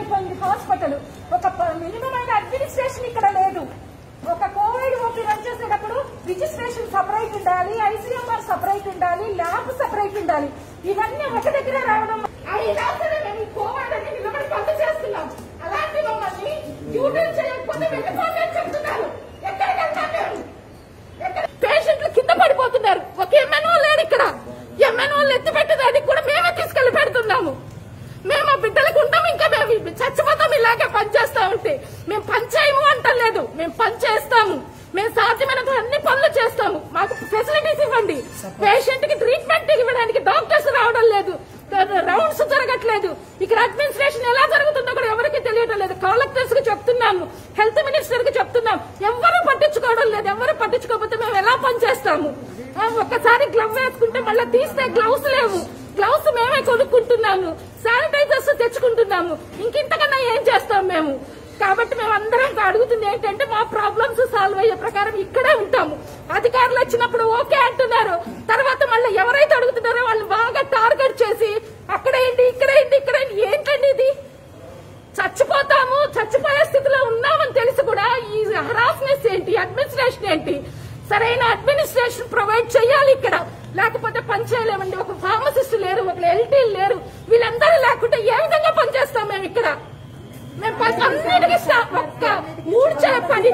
అయిపోయింది హాస్పిటల్. ఒక మినిమం అయిన అడ్మినిస్ట్రేషన్ ఇక్కడ లేదు. ఒక కోవిడ్ ఓపీ రన్ చేసేటప్పుడు రిజిస్ట్రేషన్ సపరేట్ ఉండాలి, ఐసీఎంఆర్ సపరేట్ ఉండాలి, ల్యాబ్ సపరేట్ ఉండాలి. ఇవన్నీ ఒక దగ్గర రావడం మేము కోవిడ్ అని నిలబడి పనులు చేస్తున్నాం. అలాంటి మమ్మల్ని డ్యూటీలు చేయకపోతే వెళ్ళిపోతే చెప్తున్నారు. ఎక్కడికి వెళ్తాం మేము? పేషెంట్లు కింద పడిపోతున్నారు. ఒక ఎంఎన్ఓ లేడు ఇక్కడ. ఎంఎన్ఓలు ఎత్తి పెట్టేదానికి కూడా మేమే తీసుకెళ్లి పెడుతున్నాము. మేము ఆ బిడ్డలకు ఉంటాం, ఇంకా మేము చచ్చిపోతాం ఇలాగే పనిచేస్తా ఉంటే. మేము పనిచేయము అంటలేదు, మేము పనిచేస్తాము. మేము సాధ్యమైనంత అన్ని పనులు చేస్తాము. మాకు ఫెసిలిటీస్ ఇవ్వండి. పేషెంట్ కి ట్రీట్మెంట్ ఇవ్వడానికి డాక్టర్స్ రావడం లేదు, రౌండ్స్ జరగట్లేదు. ఇక్కడ అడ్మినిస్ట్రేషన్ ఎలా జరుగుతుందో కూడా ఎవరికి తెలియడం లేదు. కలెక్టర్స్ కి చెప్తున్నాము, హెల్త్ మినిస్టర్ కి చెప్తున్నాం, ఎవరు పట్టించుకోవడం లేదు. ఎవరు పట్టించుకోకపోతే మేము ఎలా పనిచేస్తాము? ఒక్కసారి గ్లవ్ వేసుకుంటే మళ్ళీ తీస్తే గ్లౌస్ లేవు. గ్లౌస్ మేమే కొనుక్కుంటున్నాము, శానిటైజర్స్ తెచ్చుకుంటున్నాము. ఇంకింతకన్నా ఏం చేస్తాం మేము? కాబట్టి మేము అందరం అడుగుతుంది ఏంటంటే మా ప్రాబ్లమ్స్ సాల్వ్ అయ్యే ప్రకారం ఇక్కడే ఉంటాము. అధికారులు వచ్చినప్పుడు ఓకే అంటున్నారు, తర్వాత మళ్ళీ ఎవరైతే అడుగుతున్నారో వాళ్ళు బాగా టార్గెట్ చేసి అక్కడేంటి ఇక్కడేంటి ఇక్కడేంటి. ఏంటండి ఇది? చచ్చిపోతాము, చచ్చిపోయే స్థితిలో ఉన్నామని తెలిసి కూడా ఈ హరాస్నెస్ ఏంటి? అడ్మినిస్ట్రేషన్ ఏంటి? సరైన అడ్మినిస్ట్రేషన్ ప్రొవైడ్ చేయాలి ఇక్కడ, లేకపోతే పని చేయలేమండి. ఒక ఫార్మసిస్ట్ లేరు, ఒక ఎల్టీలు లేరు. వీళ్ళందరూ లేకుంటే ఏ విధంగా పనిచేస్తాం మేము ఇక్కడ? మేము అన్నిటికీ ఒక్క ఊడ్చే పని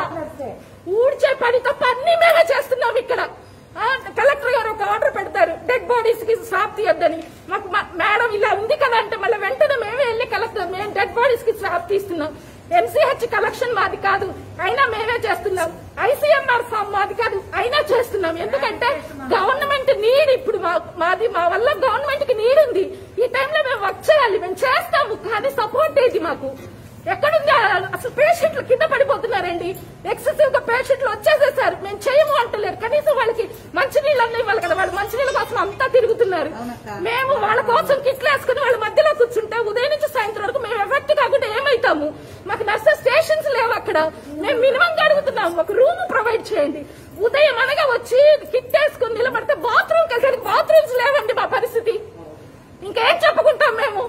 తప్ప అన్ని మేమే చేస్తున్నాం ఇక్కడ. కలెక్టర్ గారు ఒక ఆర్డర్ పెడతారు, డెడ్ బాడీస్ కి స్వాబ్ తీయొద్దని. మాకు మేడం ఇలా ఉంది కదా అంటే మళ్ళీ వెంటనే మేమే వెళ్ళి కలెక్టర్ మేము డెడ్ బాడీస్ కి స్వాబ్ తీస్తున్నాం. ఎంసీహెచ్ కలెక్షన్ మాది కాదు, అయినా మేమే చేస్తున్నాం. ఐసీఎంఆర్ ఫామ్ మాది కాదు, అయినా చేస్తున్నాం. ఎందుకంటే గవర్నమెంట్ నీడ్ ఇప్పుడు మా వల్ల గవర్నమెంట్ కి నీడ్ ఉంది. ఈ టైంలో మేము వర్క్ చేయాలి, మేము చేస్తాము. కానీ సపోర్ట్ ఏది మాకు? ఎక్కడుంది? అసలు పేషెంట్లు కింద పడిపోతున్నారండి. ఎక్సెసివ్ గా పేషెంట్లు వచ్చేసేసారు. మేము చేయము అంటలేరు. కనీసం వాళ్ళకి మంచినీళ్ళు అన్నీ ఇవ్వాలి కదా. వాళ్ళు మంచినీళ్ళ కోసం అంతా తిరుగుతున్నారు. మేము వాళ్ళ కోసం కిట్లు వేసుకుని వాళ్ళ మధ్యలో కూర్చుంటే ఉదయం నుంచి సాయంత్రం వరకు మేము ఎఫెక్ట్ కాకుండా ఏమైతాము? మాకు నర్సెస్ స్టేషన్స్ లేవు అక్కడ. మేము మినిమం గా అడుగుతున్నాము, ఒక రూమ్ ప్రొవైడ్ చేయండి. ఉదయం అనగా వచ్చి కిట్ వేసుకుని నిలబడితే బాత్రూమ్కి వెళ్ళడానికి బాత్రూమ్స్ లేవండి. మా పరిస్థితి ఇంకేం చెప్పుకుంటాం మేము?